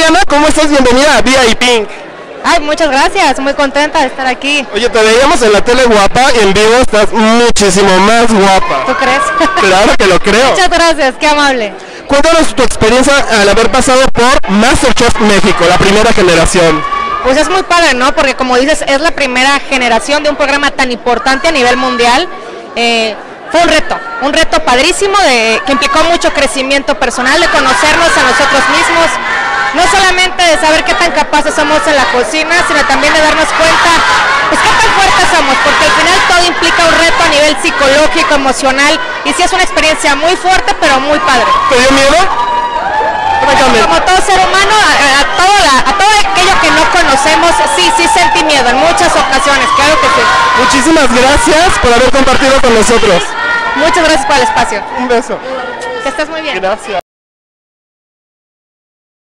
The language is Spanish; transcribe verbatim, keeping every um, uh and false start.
Diana, ¿cómo estás? Bienvenida a V I Pink. Ay, muchas gracias, muy contenta de estar aquí. Oye, te veíamos en la tele guapa y en vivo estás muchísimo más guapa. ¿Tú crees? Claro que lo creo. Muchas gracias, qué amable. Cuéntanos tu experiencia al haber pasado por MasterChef México, la primera generación. Pues es muy padre, ¿no? Porque como dices, es la primera generación de un programa tan importante a nivel mundial. Eh, fue un reto, un reto padrísimo de, que implicó mucho crecimiento personal, de conocernos a nosotros mismos, no solamente de saber qué tan capaces somos en la cocina, sino también de darnos cuenta, pues qué tan fuertes somos, porque al final todo implica un reto a nivel psicológico, emocional, y sí es una experiencia muy fuerte, pero muy padre. ¿Te dio miedo? Bueno, como todo ser humano, a, a, todo la, a todo aquello que no conocemos, sí, sí sentí miedo en muchas ocasiones, claro que sí. Muchísimas gracias por haber compartido con nosotros. Muchas gracias por el espacio. Un beso. Que estés muy bien. Gracias.